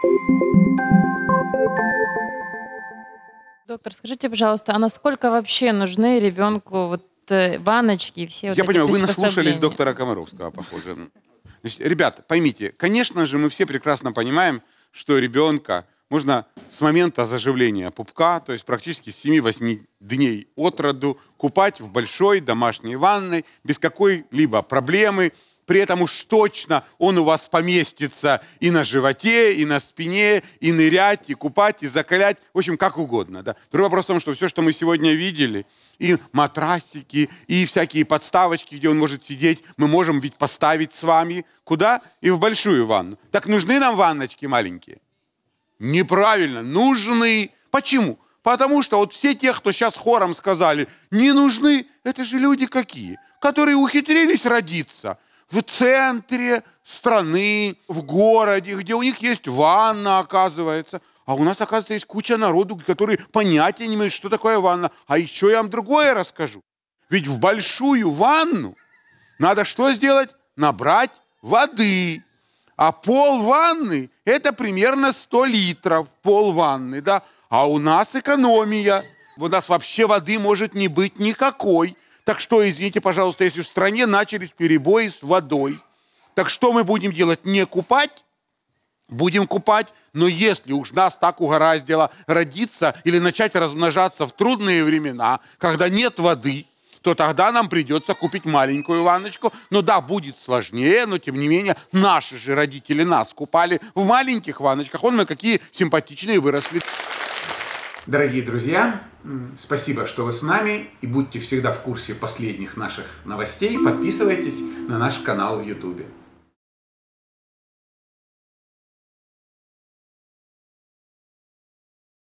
Доктор, скажите, пожалуйста, а насколько вообще нужны ребенку вот ванночки и все вот Я эти понимаю, вы приспособления? наслушались доктора Комаровского, похоже. Значит, ребят, поймите, конечно же, мы все прекрасно понимаем, что ребенка можно с момента заживления пупка, то есть практически с 7-8 дней от роду, купать в большой домашней ванной без какой-либо проблемы. При этом уж точно он у вас поместится и на животе, и на спине, и нырять, и купать, и закалять, в общем, как угодно. Да. Другой вопрос в том, что все, что мы сегодня видели, и матрасики, и всякие подставочки, где он может сидеть, мы можем ведь поставить с вами куда? И в большую ванну. Так нужны нам ванночки маленькие? Неправильно, нужны. Почему? Потому что вот все те, кто сейчас хором сказали, не нужны, это же люди какие? Которые ухитрились родиться в центре страны, в городе, где у них есть ванна, оказывается. А у нас, оказывается, есть куча народу, которые понятия не имеют, что такое ванна. А еще я вам другое расскажу. Ведь в большую ванну надо что сделать? Набрать воды. А пол ванны – это примерно 100 литров, пол ванны, да? А у нас экономия. У нас вообще воды может не быть никакой. Так что, извините, пожалуйста, если в стране начались перебои с водой, так что мы будем делать? Не купать? Будем купать, но если уж нас так угораздило родиться или начать размножаться в трудные времена, когда нет воды, то тогда нам придется купить маленькую ванночку. Ну да, будет сложнее, но тем не менее наши же родители нас купали в маленьких ванночках. Вон мы какие симпатичные выросли. Дорогие друзья, спасибо, что вы с нами, и будьте всегда в курсе последних наших новостей. Подписывайтесь на наш канал в YouTube.